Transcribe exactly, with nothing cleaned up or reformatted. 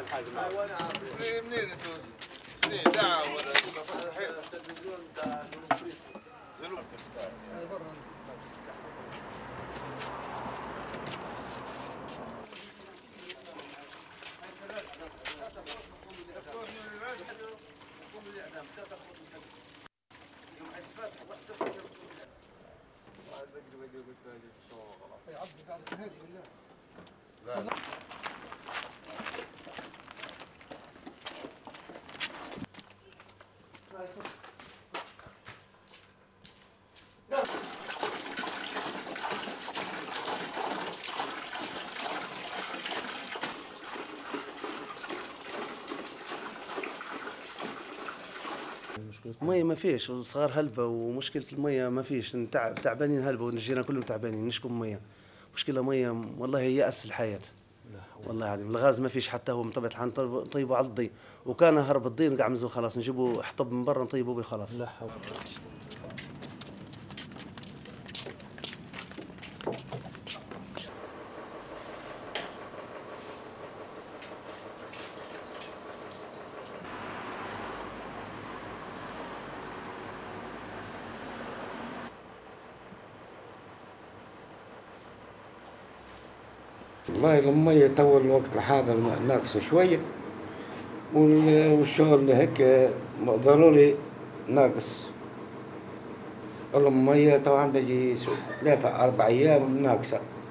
الحاج معروف. ايوه انا عارف. منين انتوا؟ منين دعوه ولا التلفزيون تاع البوليس. لا لا مية ما فيش، وصغار هلبة، ومشكلة المية ما فيش، تعب تعبانين هلبة، والجيران كلهم تعبانين نشكم مية. مشكلة مية والله هي يأس الحياة. والله يعني الغاز ما فيش، حتى هو من طبيعة الحال نطيبه على الضي، وكان هرب الضي نقعمزه خلاص، نجيبه حطب من برا نطيبه به خلاص. لا حول. والله المية تو الوقت الحاضر ناقصة شوية، والشغل هيك ضروري ناقص. المية تو عندها يجي ثلاثة أربع أيام ناقصة.